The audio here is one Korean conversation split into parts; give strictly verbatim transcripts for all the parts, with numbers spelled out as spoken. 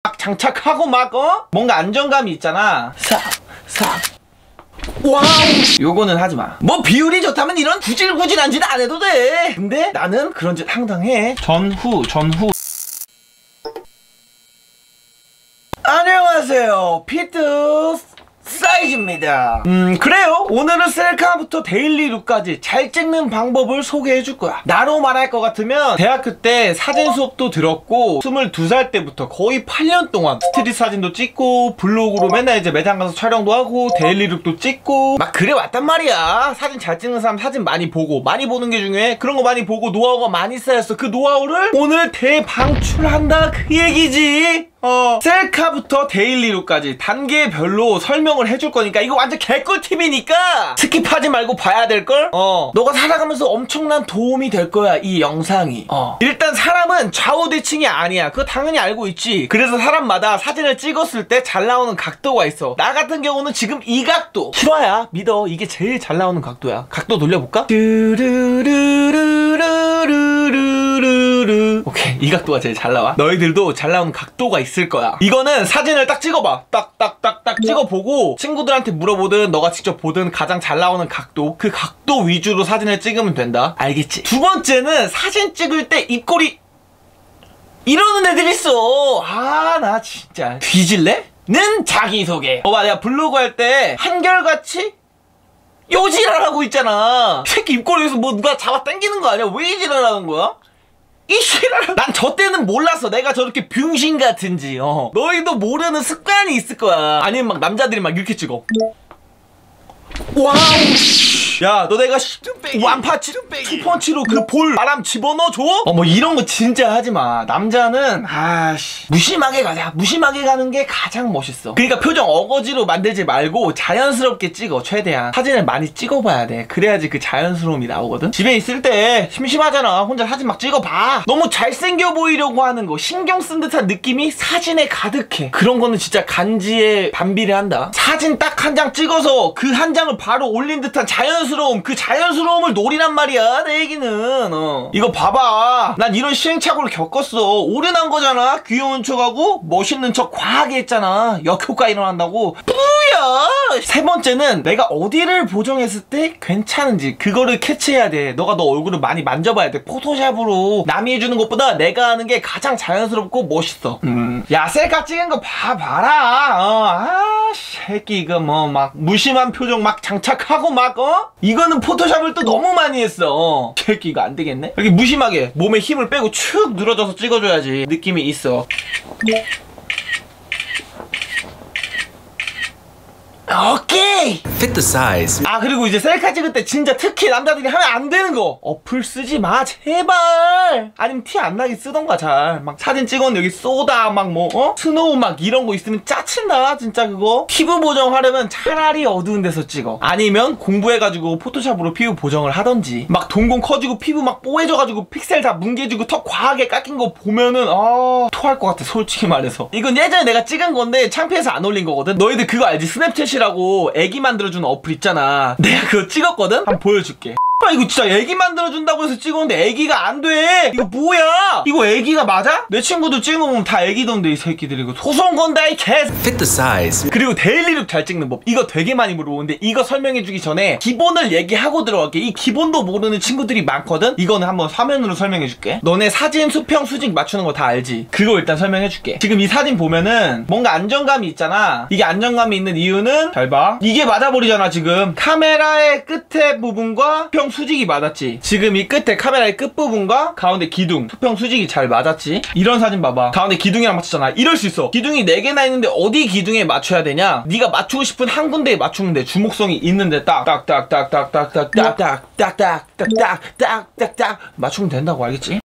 막 장착하고 막 어? 뭔가 안정감이 있잖아. 싹 싹. 와우. 요거는 하지마. 뭐 비율이 좋다면 이런 구질구질한 짓 안 해도 돼. 근데 나는 그런 짓 항상 해. 전후 전후. 안녕하세요, 피트 사이즈입니다. 음 그래요, 오늘은 셀카부터 데일리룩까지 잘 찍는 방법을 소개해줄 거야. 나로 말할 것 같으면 대학교 때 사진 수업도 들었고 스물두 살 때부터 거의 팔 년 동안 스트릿 사진도 찍고 블로그로 맨날 이제 매장 가서 촬영도 하고 데일리룩도 찍고 막 그래 왔단 말이야. 사진 잘 찍는 사람 사진 많이 보고, 많이 보는 게 중요해. 그런 거 많이 보고 노하우가 많이 쌓였어. 그 노하우를 오늘 대방출한다 그 얘기지. 어 셀카부터 데일리룩까지 단계별로 설명을 해줄 거니까 이거 완전 개꿀팁이니까 스킵하지 말고 봐야 될걸? 어 너가 살아가면서 엄청난 도움이 될 거야, 이 영상이. 어 일단 사람은 좌우대칭이 아니야. 그거 당연히 알고 있지. 그래서 사람마다 사진을 찍었을 때 잘 나오는 각도가 있어. 나 같은 경우는 지금 이 각도 실화야, 믿어. 이게 제일 잘 나오는 각도야. 각도 돌려볼까? 오케이, 이 각도가 제일 잘 나와. 너희들도 잘 나오는 각도가 있을 거야. 이거는 사진을 딱 찍어봐. 딱 딱 딱 딱 찍어보고 친구들한테 물어보든 너가 직접 보든 가장 잘 나오는 각도, 그 각도 위주로 사진을 찍으면 된다. 알겠지? 두 번째는 사진 찍을 때 입꼬리 이러는 애들 있어. 아 나 진짜 뒤질래? 는 자기소개. 봐봐, 내가 블로그 할 때 한결같이 요지랄하고 있잖아. 새끼 입꼬리에서 뭐 누가 잡아 당기는 거 아니야? 왜 이 지랄하는 거야? 이 씨랄. 난 저 때는 몰랐어. 내가 저렇게 병신 같은지. 어. 너희도 모르는 습관이 있을 거야. 아니면 막 남자들이 막 이렇게 찍어. 와우. 야, 너 내가 완파치 투펀치로 그 볼 바람 집어넣어줘? 어, 뭐 이런 거 진짜 하지마. 남자는 아씨 무심하게 가자. 무심하게 가는 게 가장 멋있어. 그러니까 표정 어거지로 만들지 말고 자연스럽게 찍어. 최대한 사진을 많이 찍어봐야 돼. 그래야지 그 자연스러움이 나오거든. 집에 있을 때 심심하잖아. 혼자 사진 막 찍어봐. 너무 잘생겨 보이려고 하는 거, 신경 쓴 듯한 느낌이 사진에 가득해. 그런 거는 진짜 간지에 반비례한다. 사진 딱 한 장 찍어서 그 한 장을 바로 올린 듯한 자연스러움, 그 자연스러움을 노리란 말이야, 내 얘기는. 어. 이거 봐봐. 난 이런 시행착오를 겪었어. 오른한 거잖아. 귀여운 척하고 멋있는 척 과하게 했잖아. 역효과 일어난다고. 뿌야. 세 번째는 내가 어디를 보정했을 때 괜찮은지 그거를 캐치해야 돼. 너가 너 얼굴을 많이 만져봐야 돼. 포토샵으로 남이 해주는 것보다 내가 하는 게 가장 자연스럽고 멋있어. 음. 야, 셀카 찍은 거 봐봐라. 어. 아 새끼 이거 뭐 막 무심한 표정 막 장착하고 막 어? 이거는 포토샵을 또 너무 많이 했어. 새끼 이거 안 되겠네. 여기 무심하게 몸에 힘을 빼고 축 늘어져서 찍어줘야지 느낌이 있어. 오케이! Fit the size. 아, 그리고 이제 셀카 찍을 때 진짜 특히 남자들이 하면 안 되는 거, 어플 쓰지 마 제발. 아니면 티 안 나게 쓰던가. 잘 막 사진 찍었는데 여기 쏘다 막 뭐 어? 스노우 막 이런 거 있으면 짜친다 진짜. 그거 피부 보정하려면 차라리 어두운 데서 찍어. 아니면 공부해가지고 포토샵으로 피부 보정을 하던지. 막 동공 커지고 피부 막 뽀해져가지고 픽셀 다 뭉개지고 턱 과하게 깎인 거 보면은 아 토할 것 같아, 솔직히 말해서. 이건 예전에 내가 찍은 건데 창피해서 안 올린 거거든. 너희들 그거 알지? 스냅챗이 라고 애기 만들어주는 어플 있잖아. 내가 그거 찍었거든? 한번 보여줄게. 아, 이거 진짜 애기 만들어준다고 해서 찍었는데 애기가 안 돼. 이거 뭐야? 이거 애기가 맞아? 내 친구들 찍은 거 보면 다 애기던데 이 새끼들. 이거 소송 건다 이 개. Fit the size. 그리고 데일리룩 잘 찍는 법, 이거 되게 많이 물어보는데 이거 설명해주기 전에 기본을 얘기하고 들어갈게. 이 기본도 모르는 친구들이 많거든? 이거는 한번 화면으로 설명해줄게. 너네 사진 수평 수직 맞추는 거 다 알지? 그거 일단 설명해줄게. 지금 이 사진 보면은 뭔가 안정감이 있잖아. 이게 안정감이 있는 이유는 잘 봐. 이게 맞아버리잖아. 지금 카메라의 끝에 부분과 수평 수직이 맞았지. 지금 이 끝에 카메라의 끝부분과 가운데 기둥 수평 수직이 잘 맞았지. 이런 사진 봐봐. 가운데 기둥이랑 맞췄잖아. 이럴 수 있어. 기둥이 네 개나 있는데 어디 기둥에 맞춰야 되냐? 네가 맞추고 싶은 한 군데에 맞추면 돼. 주목성이 있는데 딱 딱 딱 딱 딱 딱 딱 딱 딱 딱 딱 딱 딱 딱 맞추면 된다고. 알겠지?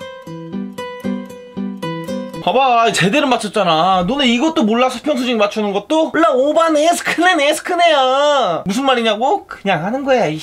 봐봐, 제대로 맞췄잖아. 너네 이것도 몰라? 수평 수직 맞추는 것도? 몰라. 오바네, 스크네네, 스크네야. 무슨 말이냐고? 그냥 하는 거야. 이씨.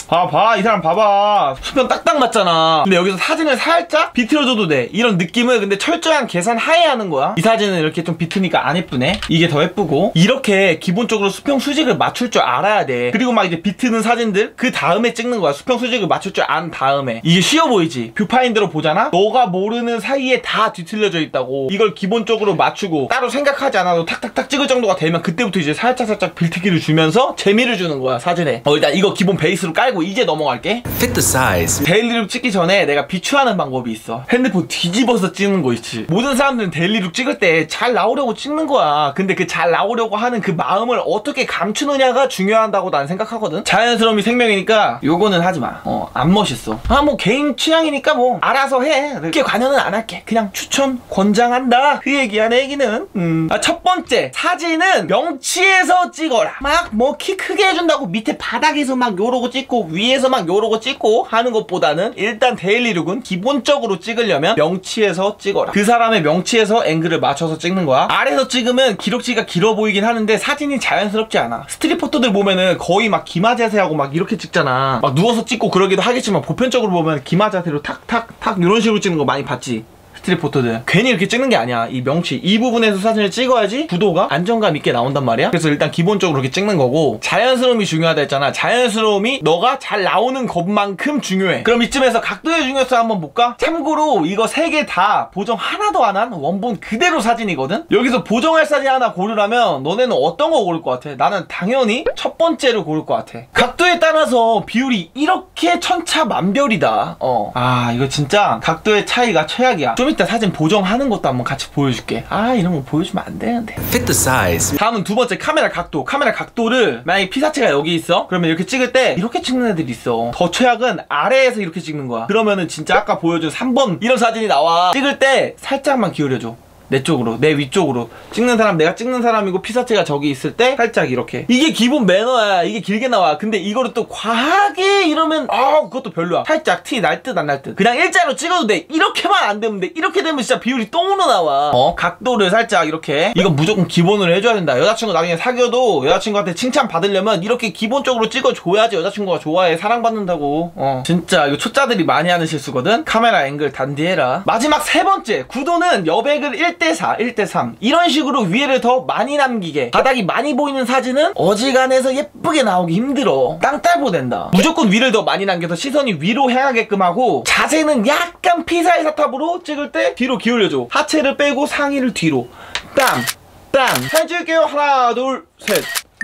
봐봐, 이 사람 봐봐. 수평 딱딱 맞잖아. 근데 여기서 사진을 살짝 비틀어줘도 돼. 이런 느낌을 근데 철저한 계산 하에 하는 거야. 이 사진은 이렇게 좀 비트니까 안 예쁘네. 이게 더 예쁘고. 이렇게 기본적으로 수평 수직을 맞출 줄 알아야 돼. 그리고 막 이제 비트는 사진들 그 다음에 찍는 거야. 수평 수직을 맞출 줄 안 다음에. 이게 쉬워 보이지? 뷰파인더로 보잖아? 너가 모르는 사이에 다 뒤틀려져 있다고. 이걸 기본적으로 맞추고 따로 생각하지 않아도 탁탁탁 찍을 정도가 되면 그때부터 이제 살짝살짝 빌트기를 주면서 재미를 주는 거야, 사진에. 어, 일단 이거 기본 베이스로 깔고 이제 넘어갈게. Fit the size. 데일리룩 찍기 전에 내가 비추하는 방법이 있어. 핸드폰 뒤집어서 찍는 거 있지. 모든 사람들은 데일리룩 찍을 때 잘 나오려고 찍는 거야. 근데 그 잘 나오려고 하는 그 마음을 어떻게 감추느냐가 중요하다고 난 생각하거든. 자연스러움이 생명이니까 요거는 하지 마. 어, 안 멋있어. 아, 뭐 개인 취향이니까 뭐 알아서 해. 그렇게 관여는 안 할게. 그냥 추천 권장한다. 그 얘기야, 내 얘기는. 음. 아, 첫 번째, 사진은 명치에서 찍어라. 막 뭐 키 크게 해준다고 밑에 바닥에서 막 요러고 찍고 위에서 막 요러고 찍고 하는 것보다는 일단 데일리룩은 기본적으로 찍으려면 명치에서 찍어라. 그 사람의 명치에서 앵글을 맞춰서 찍는 거야. 아래서 찍으면 기록지가 길어 보이긴 하는데 사진이 자연스럽지 않아. 스트릿 포토들 보면은 거의 막 기마 자세하고 막 이렇게 찍잖아. 막 누워서 찍고 그러기도 하겠지만 보편적으로 보면 기마 자세로 탁탁탁 이런 식으로 찍는 거 많이 봤지. 스트릿 포토들 괜히 이렇게 찍는 게 아니야. 이 명치 이 부분에서 사진을 찍어야지 구도가 안정감 있게 나온단 말이야. 그래서 일단 기본적으로 이렇게 찍는 거고, 자연스러움이 중요하다 했잖아. 자연스러움이 너가 잘 나오는 것만큼 중요해. 그럼 이쯤에서 각도의 중요성 한번 볼까? 참고로 이거 세 개 다 보정 하나도 안 한 원본 그대로 사진이거든. 여기서 보정할 사진 하나 고르라면 너네는 어떤 거 고를 것 같아? 나는 당연히 첫 번째를 고를 것 같아. 각도에 따라서 비율이 이렇게 천차만별이다. 어. 아, 이거 진짜 각도의 차이가 최악이야. 좀 이따 사진 보정하는 것도 한번 같이 보여줄게. 아, 이런 거 보여주면 안 되는데. Fit the size. 다음은 두 번째, 카메라 각도. 카메라 각도를 만약에 피사체가 여기 있어? 그러면 이렇게 찍을 때 이렇게 찍는 애들이 있어. 더 최악은 아래에서 이렇게 찍는 거야. 그러면은 진짜 아까 보여준 삼 번 이런 사진이 나와. 찍을 때 살짝만 기울여줘. 내 쪽으로, 내 위쪽으로. 찍는 사람, 내가 찍는 사람이고 피사체가 저기 있을 때 살짝 이렇게. 이게 기본 매너야. 이게 길게 나와. 근데 이거를 또 과하게 이러면 아, 그것도 별로야. 살짝 티 날 듯 안 날 듯. 그냥 일자로 찍어도 돼. 이렇게만 안 되면 돼. 이렇게 되면 진짜 비율이 똥으로 나와. 어, 각도를 살짝 이렇게. 이건 무조건 기본으로 해줘야 된다. 여자친구 나중에 사귀어도 여자친구한테 칭찬 받으려면 이렇게 기본적으로 찍어줘야지 여자친구가 좋아해. 사랑받는다고. 어, 진짜 이거 초짜들이 많이 하는 실수거든. 카메라 앵글 단디해라. 마지막 세 번째, 구도는 여백을 일 대 사, 일 대 삼 이런 식으로 위에를 더 많이 남기게. 바닥이 많이 보이는 사진은 어지간해서 예쁘게 나오기 힘들어. 땅딸보 된다. 무조건 위를 더 많이 남겨서 시선이 위로 향하게끔 하고, 자세는 약간 피사의 사탑으로 찍을 때 뒤로 기울여줘. 하체를 빼고 상의를 뒤로. 땀, 땀. 사진 찍을게요. 하나, 둘, 셋.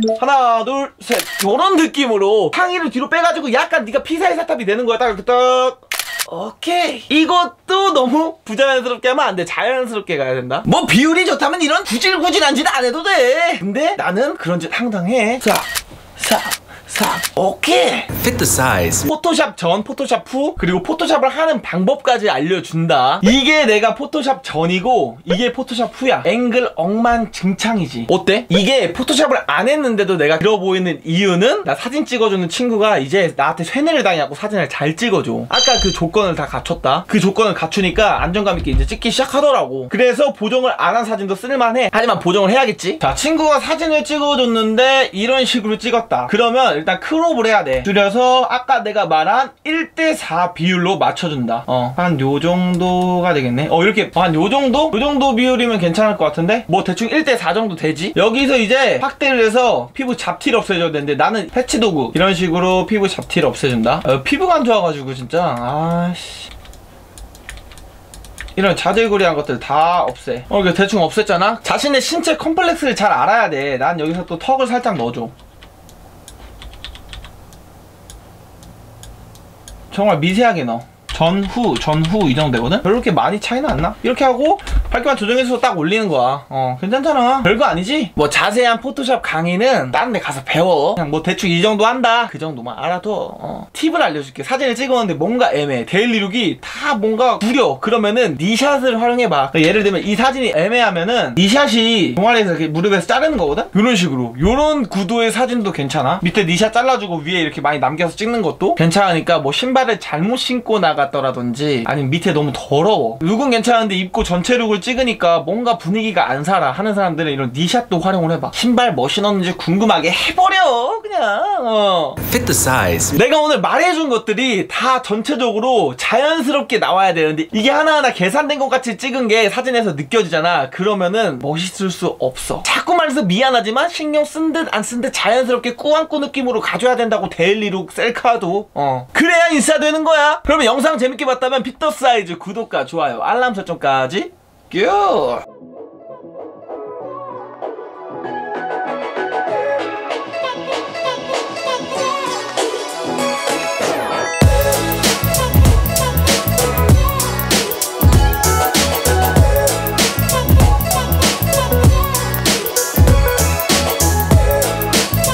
하나, 둘, 셋. 이런 느낌으로 상의를 뒤로 빼가지고 약간 네가 피사의 사탑이 되는 거야. 딱 이렇게 딱. 오케이. 이것도 너무 부자연스럽게 하면 안 돼. 자연스럽게 가야 된다. 뭐 비율이 좋다면 이런 구질구질한 짓 안 해도 돼. 근데 나는 그런 짓 항상 해. 자, 사, 사. 오케이. Fit the size. 포토샵 전, 포토샵 후, 그리고 포토샵을 하는 방법까지 알려준다. 이게 내가 포토샵 전이고 이게 포토샵 후야. 앵글 억만증창이지. 어때? 이게 포토샵을 안 했는데도 내가 길어 보이는 이유는 나 사진 찍어주는 친구가 이제 나한테 쇠뇌를 당해갖고 사진을 잘 찍어줘. 아까 그 조건을 다 갖췄다. 그 조건을 갖추니까 안정감 있게 이제 찍기 시작하더라고. 그래서 보정을 안 한 사진도 쓸만해. 하지만 보정을 해야겠지. 자, 친구가 사진을 찍어줬는데 이런 식으로 찍었다. 그러면 일단 크롭을 해야 돼. 줄여서 아까 내가 말한 일 대 사 비율로 맞춰준다. 어, 한 요 정도가 되겠네. 어, 이렇게 한 요 정도? 요 정도 비율이면 괜찮을 것 같은데? 뭐 대충 일 대 사 정도 되지? 여기서 이제 확대를 해서 피부 잡티를 없애줘야 되는데 나는 패치 도구 이런 식으로 피부 잡티를 없애준다. 어, 피부가 안 좋아가지고 진짜 아씨, 이런 자질구레한 것들 다 없애. 어, 이거 대충 없앴잖아? 자신의 신체 컴플렉스를 잘 알아야 돼. 난 여기서 또 턱을 살짝 넣어줘. 정말 미세하게 넣어. 전후, 전후 이 정도 되거든? 별로 그렇게 많이 차이는 안 나? 이렇게 하고 밝기만 조정해서 딱 올리는 거야. 어, 괜찮잖아. 별거 아니지? 뭐 자세한 포토샵 강의는 다른 데 가서 배워. 그냥 뭐 대충 이 정도 한다. 그 정도만 알아둬. 어. 팁을 알려줄게. 사진을 찍었는데 뭔가 애매해. 데일리룩이 다 뭔가 구려. 그러면은 니샷을 활용해봐. 예를 들면 이 사진이 애매하면은 니샷이 동아리에서 이렇게 무릎에서 자르는 거거든? 이런 식으로. 요런 구도의 사진도 괜찮아. 밑에 니샷 잘라주고 위에 이렇게 많이 남겨서 찍는 것도 괜찮으니까, 뭐 신발을 잘못 신고 나갔더라든지 아니면 밑에 너무 더러워. 룩은 괜찮은데 입고 전체 룩을 찍으니까 뭔가 분위기가 안 살아 하는 사람들은 이런 니샷도 활용을 해봐. 신발 뭐 신었는지 궁금하게 해버려 그냥. 어. Fit the size. 내가 오늘 말해준 것들이 다 전체적으로 자연스럽게 나와야 되는데 이게 하나하나 계산된 것 같이 찍은 게 사진에서 느껴지잖아. 그러면은 멋있을 수 없어. 자꾸 말해서 미안하지만 신경 쓴 듯 안 쓴 듯 자연스럽게 꾸안꾸 느낌으로 가져야 된다고. 데일리룩, 셀카도. 어. 그래야 인싸 되는 거야. 그러면 영상 재밌게 봤다면 핏더 사이즈 구독과 좋아요 알람 설정까지 뀨.